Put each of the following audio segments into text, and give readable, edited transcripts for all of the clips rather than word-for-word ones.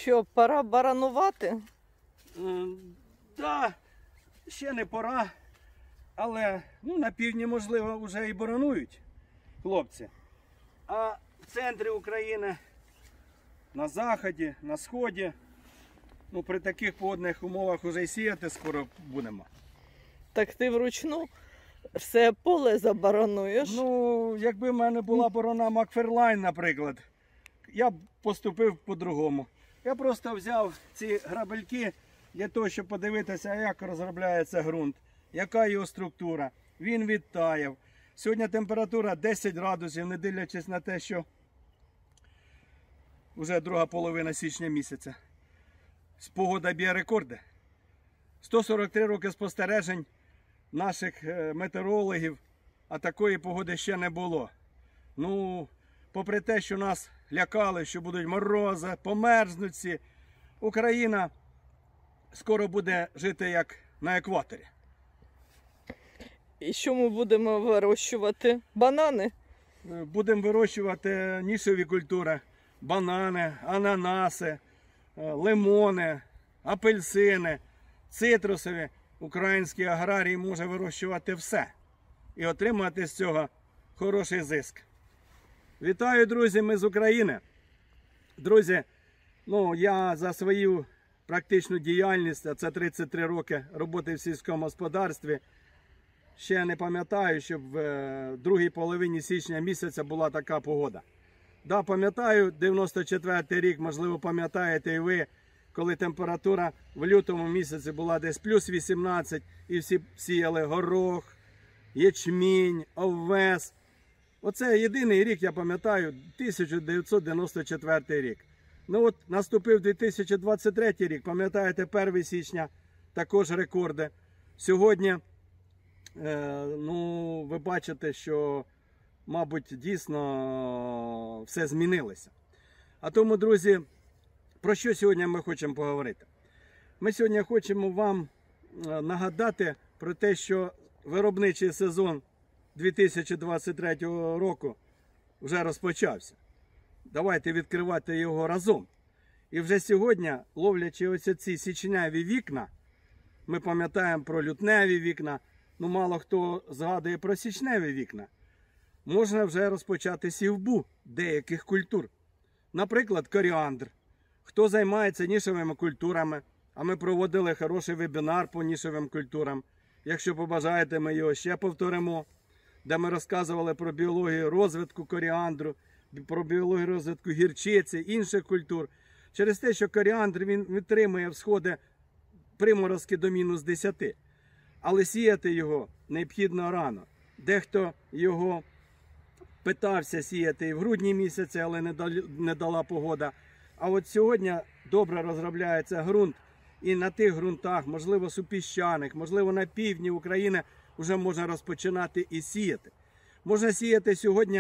що, пора баранувати? Так, ще не пора, але на півдні, можливо, вже і боронують хлопці. А в центрі України, на заході, на сході, при таких погодних умовах вже й сіяти скоро будемо. Так ти вручну все поле забарануєш? Якби в мене була борона Макферлайн, наприклад, я б поступив по-другому. Я просто взяв ці грабельки для того, щоб подивитися, як розробляється ґрунт, яка його структура. Він відтаяв. Сьогодні температура 10 градусів, не дивлячись на те, що вже друга половина січня місяця. Погода б'є рекорди. 143 роки спостережень наших метеорологів, а такої погоди ще не було. Попри те, що нас лякали, що будуть морози, померзнуть всі, Україна скоро буде жити як на екваторі. І що ми будемо вирощувати? Банани? Будемо вирощувати нішеві культури. Банани, ананаси, лимони, апельсини, цитрусові. Український аграрій може вирощувати все і отримати з цього хороший зиск. Вітаю, друзі, ми з України. Друзі, я за свою практичну діяльність, а це 33 роки роботи в сільському господарстві, ще не пам'ятаю, щоб в другій половині січня місяця була така погода. Да, пам'ятаю, 94-й рік, можливо, пам'ятаєте і ви, коли температура в лютому місяці була десь плюс 18, і всі сіяли горох, ячмінь, овес. Оце єдиний рік, я пам'ятаю, 1994 рік. Наступив 2023 рік, пам'ятаєте, 1 січня, також рекорди. Сьогодні, ви бачите, що, мабуть, дійсно все змінилося. А тому, друзі, про що сьогодні ми хочемо поговорити? Ми сьогодні хочемо вам нагадати про те, що виробничий сезон 2023 року вже розпочався. Давайте відкривати його разом. І вже сьогодні, ловлячи ось ці січневі вікна, ми пам'ятаємо про лютневі вікна, мало хто згадує про січневі вікна, можна вже розпочати сівбу деяких культур. Наприклад, коріандр. Хто займається нішевими культурами, а ми проводили хороший вебінар по нішевим культурам. Якщо побажаєте, ми його ще повторимо, де ми розказували про біологію розвитку коріандру, про біологію розвитку гірчиці, інших культур. Через те, що коріандр він витримує всходи приморозки до мінус 10. Але сіяти його необхідно рано. Дехто його питався сіяти і в грудні місяці, але не дала погода. А от сьогодні добре розробляється ґрунт, і на тих ґрунтах, можливо, супіщаних, можливо, на півдні України вже можна розпочинати і сіяти. Можна сіяти сьогодні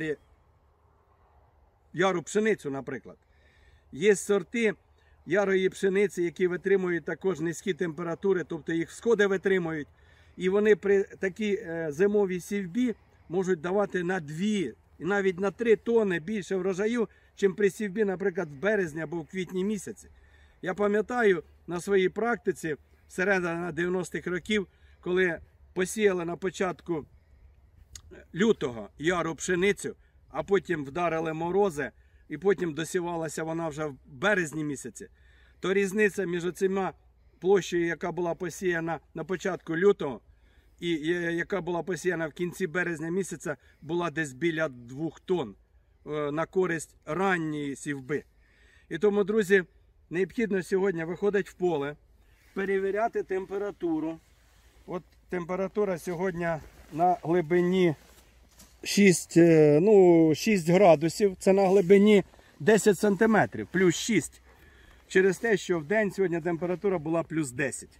яру пшеницю, наприклад. Є сорти ярої пшениці, які витримують також низькі температури, тобто їх всходи витримують. І вони при такій зимовій сівбі можуть давати на 2 і навіть на 3 тонни більше врожаю, чим при сівбі, наприклад, в березні або в квітні місяці. Я пам'ятаю на своїй практиці, середина 90-х років, коли посіяли на початку лютого яру пшеницю, а потім вдарили морози, і потім досівалася вона вже в березні місяці, то різниця між оцима площею, яка була посіяна на початку лютого, і яка була посіяна в кінці березня місяця, була десь біля 2 тонн на користь ранньої сівби. І тому, друзі, необхідно сьогодні виходити в поле, перевіряти температуру. От температура сьогодні на глибині 6 градусів, це на глибині 10 сантиметрів, плюс 6. Через те, що в день сьогодні температура була плюс 10.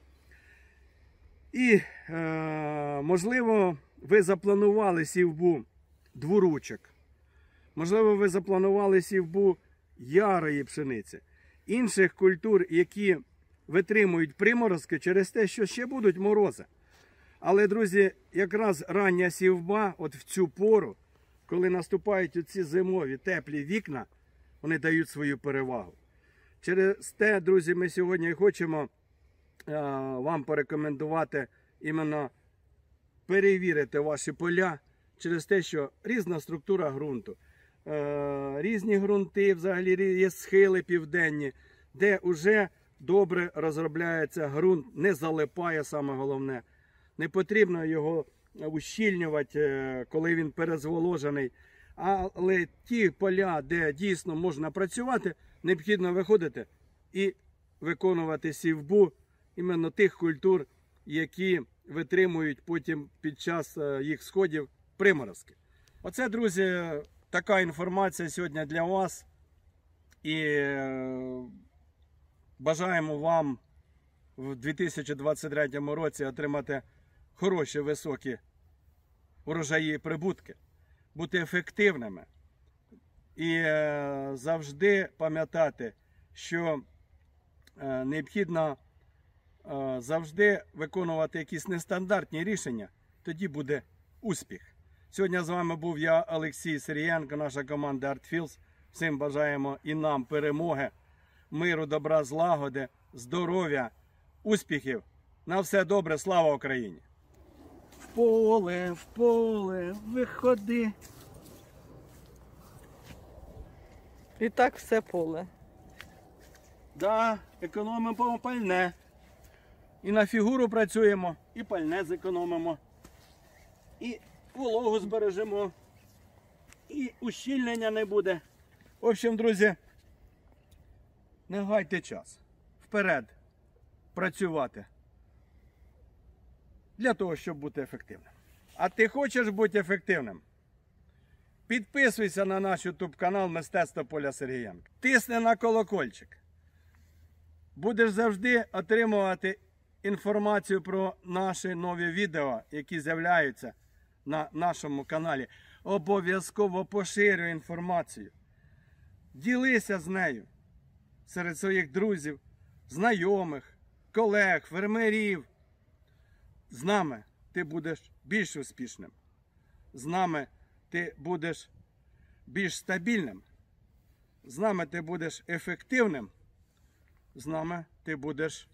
І, можливо, ви запланували сівбу дворучок. Можливо, ви запланували сівбу ярої пшениці. Інших культур, які витримують приморозки через те, що ще будуть морози. Але, друзі, якраз рання сівба, от в цю пору, коли наступають оці зимові теплі вікна, вони дають свою перевагу. Через те, друзі, ми сьогодні хочемо вам порекомендувати іменно перевірити ваші поля через те, що різна структура ґрунту. Різні ґрунти, взагалі є схили південні, де вже добре розробляється ґрунт, не залипає, саме головне. Не потрібно його ущільнювати, коли він перезволожений. Але ті поля, де дійсно можна працювати, необхідно виходити і виконувати сівбу іменно тих культур, які витримують потім під час їх сходів приморозки. Оце, друзі, така інформація сьогодні для вас. І бажаємо вам в 2023 році отримати хороші, високі урожаї і прибутки, бути ефективними і завжди пам'ятати, що необхідно завжди виконувати якісь нестандартні рішення, тоді буде успіх. Сьогодні з вами був я, Олексій Сирієнко, наша команда ArtFields. Всім бажаємо і нам перемоги, миру, добра, злагоди, здоров'я, успіхів. На все добре, слава Україні! В поле, виходи. І так все поле. Да, економимо пальне. І на фігуру працюємо, і пальне зекономимо, і вологу збережемо, і ущільнення не буде. В общем, друзі, не гайте час. Вперед працювати. Для того, щоб бути ефективним. А ти хочеш бути ефективним? Підписуйся на наш YouTube канал Мистецтво Поля Сергієнка. Тисни на колокольчик. Будеш завжди отримувати інформацію про наші нові відео, які з'являються на нашому каналі. Обов'язково поширюй інформацію. Ділися з нею серед своїх друзів, знайомих, колег, фермерів. З нами ти будеш більш успішним. З нами ти будеш більш стабільним. З нами ти будеш ефективним. З нами ти будеш